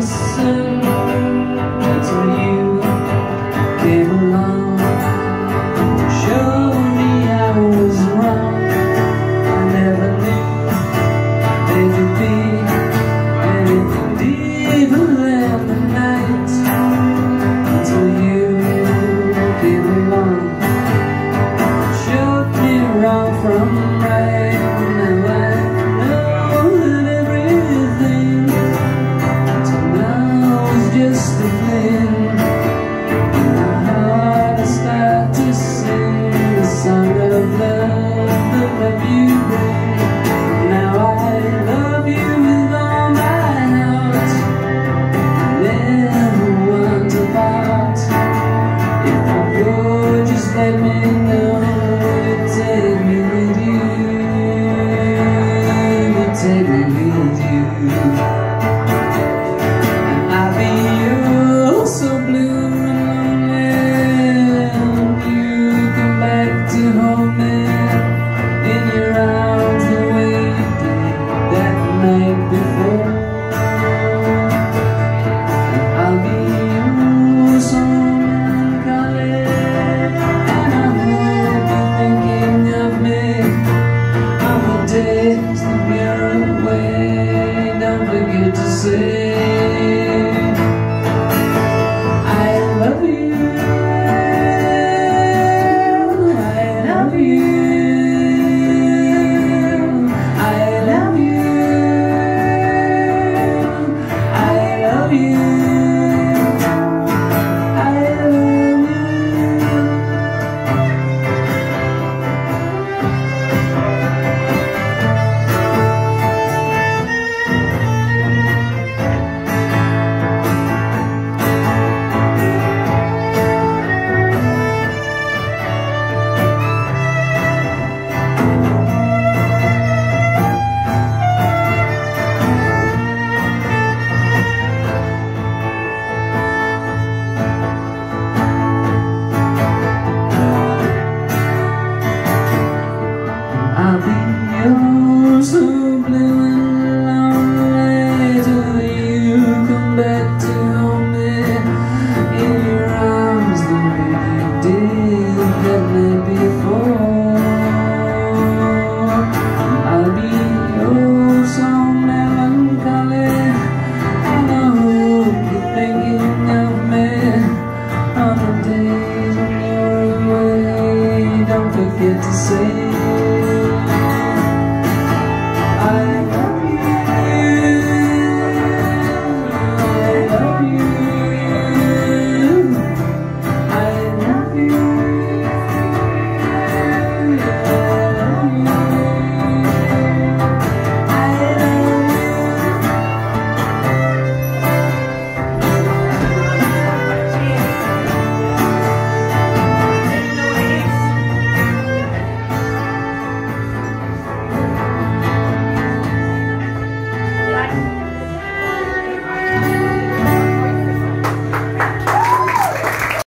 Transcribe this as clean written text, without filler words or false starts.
listen until you came along. Showed me I was wrong. I never knew there could be anything deeper than the night until you came along. Showed me wrong from right. Just a fling, my heart I start to sing the song of love, the love you bring. Now I love you with all my heart, never want to part. If I go, just let me know you take me with you, you take me with you. So blue and lonely, you come back to hold me in your arms the way you did that night before. I'll be so melancholy, and I hope you're thinking of me on the days that we're away. Don't forget to say